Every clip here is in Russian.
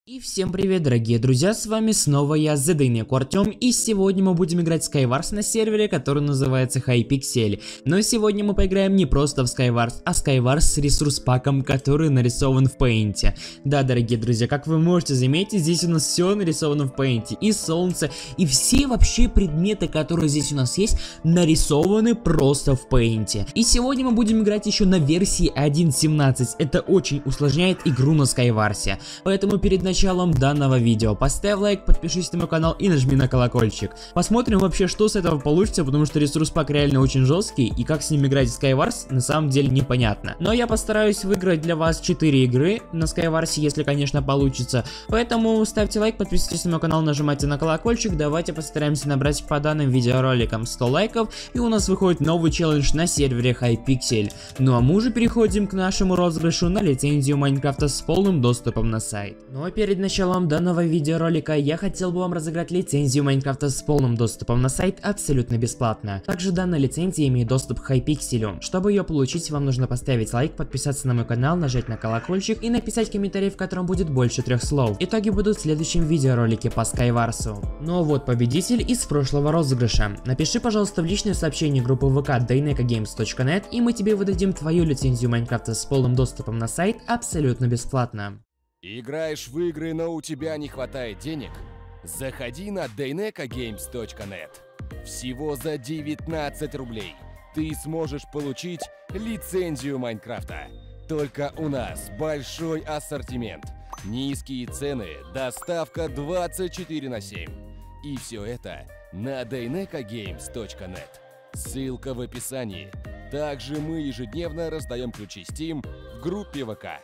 И всем привет, дорогие друзья, с вами снова я, ZDNECO Артем, и сегодня мы будем играть в Skywars на сервере, который называется Hypixel. Но сегодня мы поиграем не просто в Skywars, а Skywars с ресурс-паком, который нарисован в Paint. Да, дорогие друзья, как вы можете заметить, здесь у нас все нарисовано в Paint, и солнце, и все вообще предметы, которые здесь у нас есть, нарисованы просто в Paint. И сегодня мы будем играть еще на версии 1.17, это очень усложняет игру на Skywars, поэтому перед началом данного видео поставь лайк, подпишись на мой канал и нажми на колокольчик. Посмотрим вообще, что с этого получится, потому что ресурс пак реально очень жесткий, и как с ним играть в Skywars на самом деле непонятно. Но я постараюсь выиграть для вас 4 игры на Skywars, если конечно получится. Поэтому ставьте лайк, подписывайтесь на мой канал, нажимайте на колокольчик. Давайте постараемся набрать по данным видеороликам 100 лайков, и у нас выходит новый челлендж на сервере Hypixel. Ну а мы уже переходим к нашему розыгрышу на лицензию Майнкрафта с полным доступом на сайт. Ну а перед началом данного видеоролика я хотел бы вам разыграть лицензию Майнкрафта с полным доступом на сайт абсолютно бесплатно. Также данная лицензия имеет доступ к Hypixel. Чтобы ее получить, вам нужно поставить лайк, подписаться на мой канал, нажать на колокольчик и написать комментарий, в котором будет больше 3 слов. Итоги будут в следующем видеоролике по Skywars. Ну вот победитель из прошлого розыгрыша. Напиши, пожалуйста, в личное сообщение группы ВК DNECOGames.net, и мы тебе выдадим твою лицензию Майнкрафта с полным доступом на сайт абсолютно бесплатно. Играешь в игры, но у тебя не хватает денег? Заходи на DNECOGames.net. Всего за 19 рублей ты сможешь получить лицензию Майнкрафта. Только у нас большой ассортимент, низкие цены, доставка 24/7. И все это на DNECOGames.net. Ссылка в описании. Также мы ежедневно раздаем ключи Steam в группе ВК.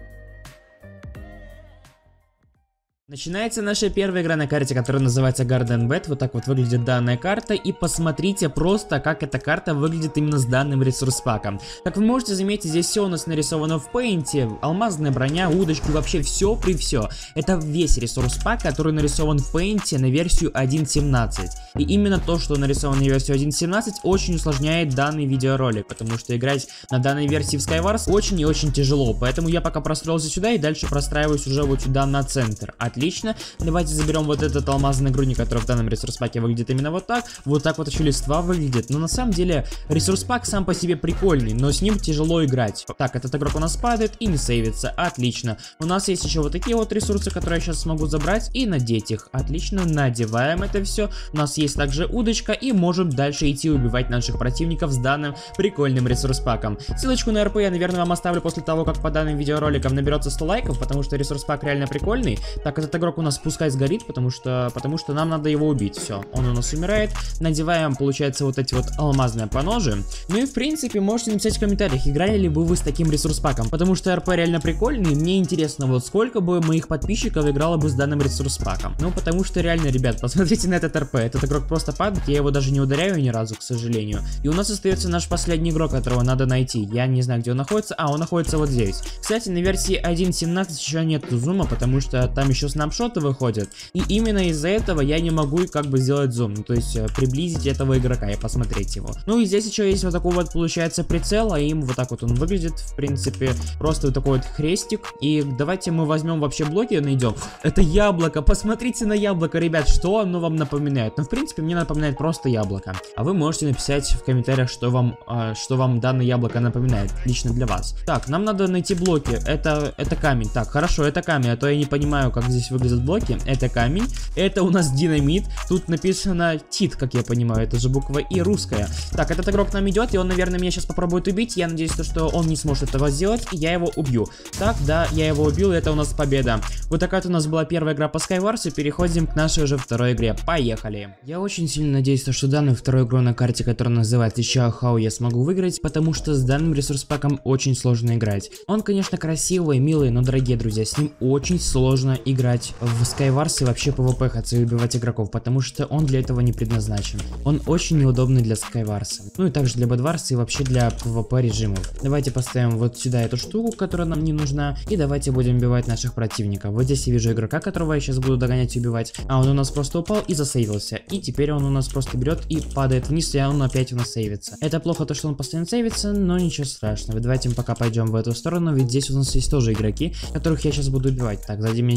Начинается наша первая игра на карте, которая называется Garden Bed. Вот так вот выглядит данная карта. И посмотрите просто, как эта карта выглядит именно с данным ресурс-паком. Как вы можете заметить, здесь все у нас нарисовано в Paint. Алмазная броня, удочки, вообще все при все. Это весь ресурс-пак, который нарисован в Paint на версию 1.17. И именно то, что нарисовано на версию 1.17, очень усложняет данный видеоролик. Потому что играть на данной версии в Skywars очень и очень тяжело. Поэтому я пока простроился сюда и дальше простраиваюсь уже вот сюда на центр. Отлично, давайте заберем вот этот алмазный нагрудник, который в данном ресурс-паке выглядит именно вот так. Вот так вот еще листва выглядит. Но на самом деле ресурс-пак сам по себе прикольный, но с ним тяжело играть. Так, этот игрок у нас падает и не сейвится. Отлично. У нас есть еще вот такие вот ресурсы, которые я сейчас смогу забрать и надеть их. Отлично, надеваем это все. У нас есть также удочка, и можем дальше идти убивать наших противников с данным прикольным ресурс-паком. Ссылочку на РП я, наверное, вам оставлю после того, как по данным видеороликам наберется 100 лайков, потому что ресурс-пак реально прикольный. Так, этот игрок у нас пускай сгорит, потому что нам надо его убить. Все, он у нас умирает. Надеваем, получается, вот эти вот алмазные поножи. Ну и в принципе можете написать в комментариях, играли ли бы вы с таким ресурс-паком, потому что РП реально прикольный. Мне интересно, вот сколько бы моих подписчиков играло бы с данным ресурс-паком. Ну потому что реально, ребят, посмотрите на этот РП. Этот игрок просто падает, я его даже не ударяю ни разу, к сожалению. И у нас остается наш последний игрок, которого надо найти. Я не знаю, где он находится. А, он находится вот здесь. Кстати, на версии 1.17 еще нет зума, потому что там еще снапшоты выходят, и именно из-за этого я не могу как бы сделать зум, ну, то есть приблизить этого игрока и посмотреть его. Ну и здесь еще есть вот такой вот, получается, прицел, а им вот так вот он выглядит, в принципе, просто вот такой вот хрестик. И давайте мы возьмем вообще блоки и найдем. Это яблоко, посмотрите на яблоко, ребят, что оно вам напоминает? Ну, в принципе, мне напоминает просто яблоко. А вы можете написать в комментариях, что вам данное яблоко напоминает, лично для вас. Так, нам надо найти блоки, это камень. Так, хорошо, это камень, а то я не понимаю, как здесь выглядят блоки. Это камень, это у нас динамит. Тут написано тит, как я понимаю, это же буква И русская. Так, этот игрок к нам идет, и он, наверное, меня сейчас попробует убить. Я надеюсь, что он не сможет этого сделать, и я его убью. Так, да, я его убил, и это у нас победа. Вот такая вот у нас была первая игра по Skywars, и переходим к нашей уже второй игре. Поехали. Я очень сильно надеюсь, что данную вторую игру на карте, которая называется How, я смогу выиграть, потому что с данным ресурс-паком очень сложно играть. Он, конечно, красивый, милый, но, дорогие друзья, с ним очень сложно играть в Skywars и вообще PvP хотя и убивать игроков, потому что он для этого не предназначен. Он очень неудобный для Skywars. Ну и также для Bedwars и вообще для PvP режимов. Давайте поставим вот сюда эту штуку, которая нам не нужна, и давайте будем убивать наших противников. Вот здесь я вижу игрока, которого я сейчас буду догонять и убивать, а он у нас просто упал и засейвился. И теперь он у нас просто берет и падает вниз, и он опять у нас сейвится. Это плохо, то что он постоянно сейвится, но ничего страшного. Давайте пока пойдем в эту сторону, ведь здесь у нас есть тоже игроки, которых я сейчас буду убивать. Так, сзади меня никого нету.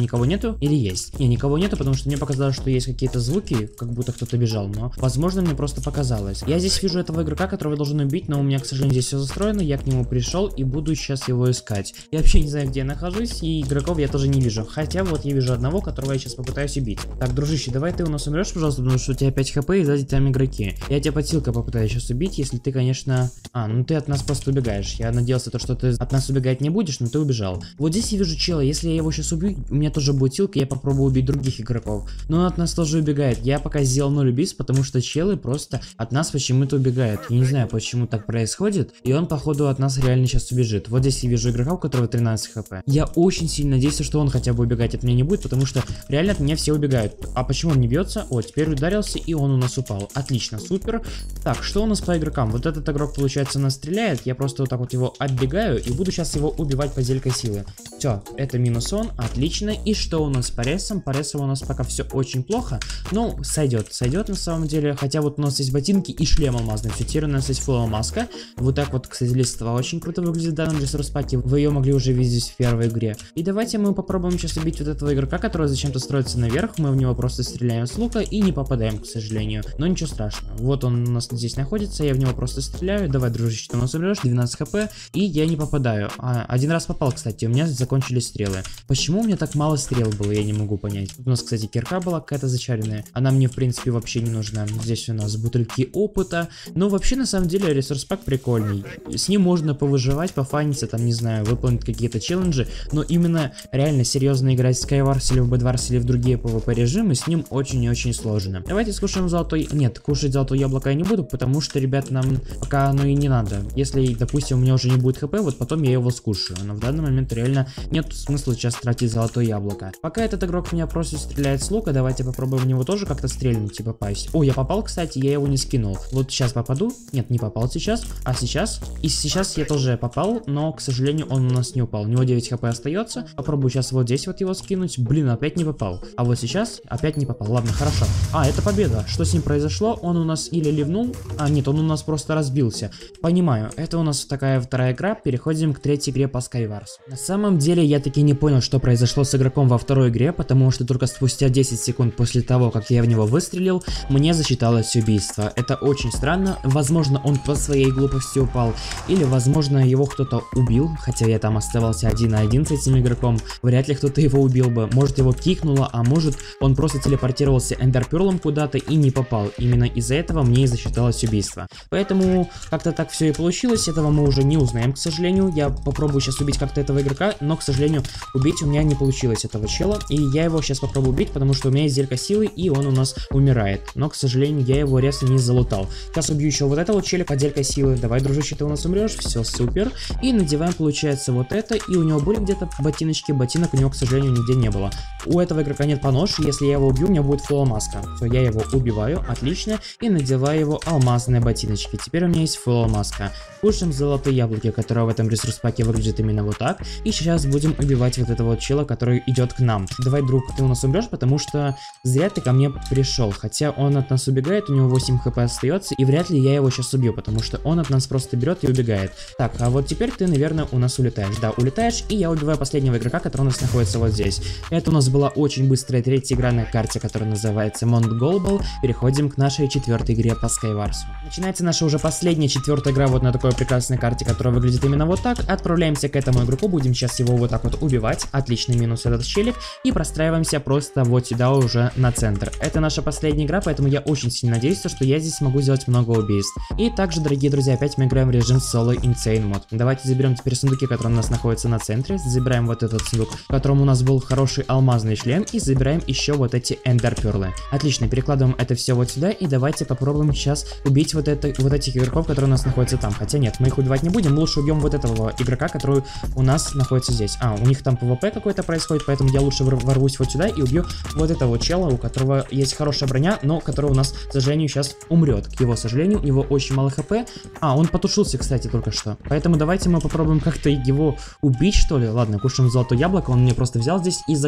нету или есть? Не, никого нету, потому что мне показалось, что есть какие-то звуки, как будто кто-то бежал, но, возможно, мне просто показалось. Я здесь вижу этого игрока, которого должен убить, но у меня, к сожалению, здесь все застроено, я к нему пришел и буду сейчас его искать. Я вообще не знаю, где я нахожусь, и игроков я тоже не вижу, хотя вот я вижу одного, которого я сейчас попытаюсь убить. Так, дружище, давай ты у нас умрешь, пожалуйста, потому что у тебя 5 хп и сзади там игроки. Я тебя подсилкой попытаюсь сейчас убить, если ты, конечно... ну ты от нас просто убегаешь. Я надеялся, что ты от нас убегать не будешь, но ты убежал. Вот здесь я вижу чела, если я его сейчас убью, у меня тоже будет силка, я попробую убить других игроков. Но он от нас тоже убегает. Я пока сделал 0 убийств, потому что челы просто от нас почему-то убегают. Я не знаю, почему так происходит, и он, походу, от нас реально сейчас убежит. Вот здесь я вижу игрока, у которого 13 хп. Я очень сильно надеюсь, что он хотя бы убегать от меня не будет, потому что реально от меня все убегают. А почему он не бьется? О, теперь ударился, и он у нас упал. Отлично, супер. Так, что у нас по игрокам? Вот этот игрок, получается, нас стреляет. Я просто вот так вот его отбегаю и буду сейчас его убивать по зелька силы. Все, это минус он, отлично. И что у нас по ресам? По ресам у нас пока все очень плохо. Ну, сойдет на самом деле. Хотя вот у нас есть ботинки и шлем алмазный. Все, теперь у нас есть фулл маска. Вот так вот, кстати, листва очень круто выглядит в данном ресурс-паке. Вы ее могли уже видеть в первой игре. И давайте мы попробуем сейчас убить вот этого игрока, который зачем-то строится наверх. Мы в него просто стреляем с лука и не попадаем, к сожалению. Но ничего страшного. Вот он у нас здесь находится, я в него просто стреляю. Давай, дружище, ты у нас умрешь, 12 хп, и я не попадаю. Один раз попал, кстати, у меня закончились стрелы. Почему у меня так мало стрел было, я не могу понять. Тут у нас, кстати, кирка была какая-то зачаренная. Она мне, в принципе, вообще не нужна. Здесь у нас бутыльки опыта. Но вообще, на самом деле, ресурс-пак прикольный. С ним можно повыживать, пофаниться, там, не знаю, выполнить какие-то челленджи. Но именно реально серьезно играть в Skywars или в Bedwars или в другие PvP режимы с ним очень и очень сложно. Давайте скушаем золотой... Нет, кушать золотое яблоко я не буду, потому что, ребята, нам пока оно и не надо. Если, допустим, у меня уже не будет хп, вот потом я его скушаю. Но в данный момент реально нет смысла сейчас тратить золотое яблоко. Пока этот игрок меня просто стреляет с лука, давайте попробуем в него тоже как-то стрельнуть и попасть. О, я попал, кстати, я его не скинул. Вот сейчас попаду. Нет, не попал сейчас. А сейчас? И сейчас я тоже попал, но, к сожалению, он у нас не упал. У него 9 хп остается. Попробую сейчас вот здесь вот его скинуть. Блин, опять не попал. А вот сейчас опять не попал. Ладно, хорошо. Это победа. Что с ним произошло? Он у нас или ливнул? Нет, он у нас просто разбился. Понимаю, это у нас такая вторая игра. Переходим к третьей игре по Skywars. На самом деле, я таки не понял, что произошло с игроком во второй игре, потому что только спустя 10 секунд после того, как я в него выстрелил, мне засчиталось убийство. Это очень странно. Возможно, он по своей глупости упал, или, возможно, его кто-то убил, хотя я там оставался 1 на 1 с этим игроком. Вряд ли кто-то его убил бы. Может, его кикнуло, а может, он просто телепортировался эндерперлом куда-то и не попал. Именно из-за этого мне и засчиталось убийство. Поэтому как-то так все и получилось. Этого мы уже не узнаем, к сожалению. Я попробую сейчас убить как-то этого игрока, но, к сожалению, убить у меня не получилось этого чела. И я его сейчас попробую убить, потому что у меня есть зелька силы, и он у нас умирает. Но, к сожалению, я его резко не залутал. Сейчас убью еще вот этого челя под зелькой силы. Давай, дружище, ты у нас умрешь. Все, супер. И надеваем, получается, вот это. И у него были где-то ботиночки. Ботинок у него, к сожалению, нигде не было. У этого игрока нет понож. Если я его убью, у меня будет фулл маска. Все, я его убиваю. Отлично. И надеваю его алмазные ботиночки. Теперь у меня есть фулл маска. Кушаем золотые яблоки, которые в этом ресурс-паке выглядят именно вот так. И сейчас будем убивать вот этого вот чела, который идет к нам. Давай, друг, ты у нас умрешь, потому что зря ты ко мне пришел. Хотя он от нас убегает, у него 8 хп остается, и вряд ли я его сейчас убью, потому что он от нас просто берет и убегает. Так, а вот теперь ты, наверное, у нас улетаешь. Да, улетаешь, и я убиваю последнего игрока, который у нас находится вот здесь. Это у нас была очень быстрая третья игра на карте, которая называется Mount Global. Переходим к нашей четвертой игре по Skywars. Начинается наша уже последняя четвертая игра вот на такой прекрасной карте, которая выглядит именно вот так. Отправляемся к этому игроку, будем сейчас его вот так вот убивать. Отличный минус этот челик. И простраиваемся просто вот сюда уже на центр. Это наша последняя игра, поэтому я очень сильно надеюсь, что я здесь смогу сделать много убийств. И также, дорогие друзья, опять мы играем в режим Solo Insane Mode. Давайте заберем теперь сундуки, которые у нас находятся на центре. Забираем вот этот сундук, в котором у нас был хороший алмазный шлем. И забираем еще вот эти эндерперлы. Отлично, перекладываем это все вот сюда. И давайте попробуем сейчас убить вот этих игроков, которые у нас находятся там. Хотя нет, мы их убивать не будем. Мы лучше убьем вот этого игрока, который у нас находится здесь. У них там PvP какой-то происходит, поэтому я лучше ворвусь вот сюда и убью вот этого чела, у которого есть хорошая броня, но который у нас, к сожалению, сейчас умрет. К его сожалению, у него очень мало хп. Он потушился, кстати, только что. Поэтому давайте мы попробуем как-то его убить, что ли. Ладно, кушаем золотое яблоко, он мне просто взял здесь и закрыл, к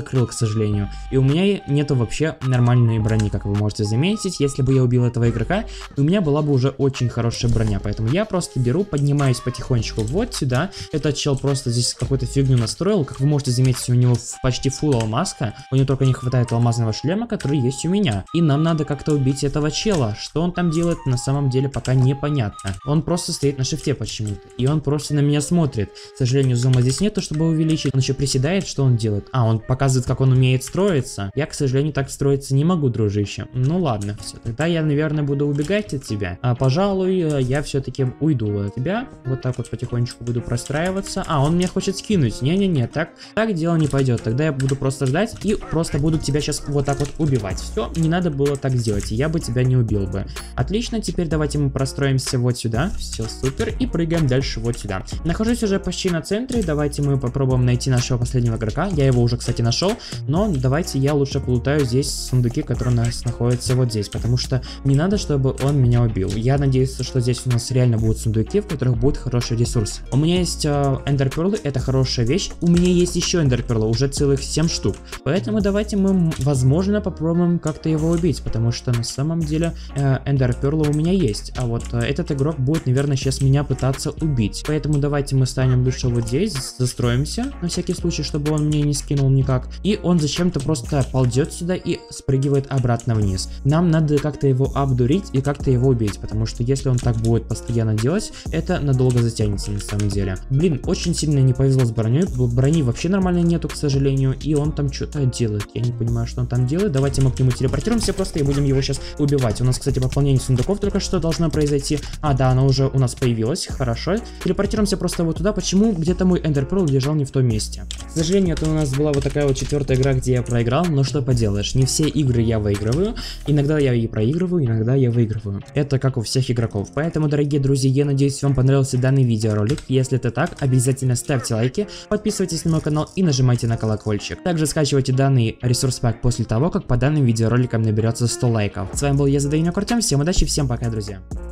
сожалению. И у меня нету вообще нормальной брони, как вы можете заметить. Если бы я убил этого игрока, у меня была бы уже очень хорошая броня. Поэтому я просто беру, поднимаюсь потихонечку вот сюда. Этот чел просто здесь какую-то фигню настроил. Как вы можете заметить, у него почти фулл алмазка. У него только не хватает алмазного шлема, который есть у меня. И нам надо как-то убить этого чела. Что он там делает, на самом деле пока непонятно. Он просто стоит на шифте почему-то. И он просто на меня смотрит. К сожалению, зума здесь нету, чтобы увеличить. Он еще приседает, что он делает? А, он показывает, как он умеет строиться. Я, к сожалению, так строиться не могу, дружище. Ну ладно, все. Тогда я, наверное, буду убегать от тебя. А, пожалуй, я все-таки уйду от тебя. Вот так вот потихонечку буду простраиваться. А, он меня хочет скинуть. Не-не-не, так дело не пойдет. Тогда я буду просто ждать и просто буду тебя сейчас вот так вот убивать. Все, не надо было так делать. Я бы тебя не убил бы. Отлично, теперь давайте мы простроимся вот сюда. Все, супер. И прыгаем дальше вот сюда. Нахожусь уже почти на центре. Давайте мы попробуем найти нашего последнего игрока. Я его уже, кстати, нашел. Но давайте я лучше полутаю здесь сундуки, которые у нас находятся вот здесь. Потому что не надо, чтобы он меня убил. Я надеюсь, что здесь у нас реально будут сундуки, в которых будет хороший ресурс. У меня есть эндерперлы, это хорошая вещь. У меня есть еще эндерперлы, уже целых 7 штук. Поэтому давайте мы, возможно, попробуем как-то его убить. Потому что на самом деле эндерперлы у меня есть. А вот этот игрок будет, наверное, сейчас меня пытаться убить. Поэтому давайте мы станем лучше вот здесь, застроимся, на всякий случай, чтобы он мне не скинул никак. И он зачем-то просто ползет сюда и спрыгивает обратно вниз. Нам надо как-то его обдурить и как-то его убить, потому что если он так будет постоянно делать, это надолго затянется на самом деле. Блин, очень сильно не повезло с броней. Брони вообще нормально нету, к сожалению, и он там что-то делает. Я не понимаю, что он там делает. Давайте мы к нему телепортируемся просто и будем его сейчас убивать. У нас, кстати, пополнение сундуков только что должно произойти. А, да, она уже у нас появилась. Хорошо. Телепортируемся просто вот туда. Почему где-то мой эндерперл лежал не в том месте? К сожалению, это у нас была вот такая вот 4-я игра, где я проиграл. Но что поделаешь, не все игры я выигрываю. Иногда я и проигрываю, иногда я выигрываю. Это как у всех игроков. Поэтому, дорогие друзья, я надеюсь, вам понравился данный видеоролик. Если это так, обязательно ставьте лайки, подписывайтесь на мой канал и нажимайте на колокольчик. Также скачивайте данный ресурс пак после того, как по данным видеороликам наберется 100 лайков. С вами был я, Артем. Всем удачи, всем пока, друзья.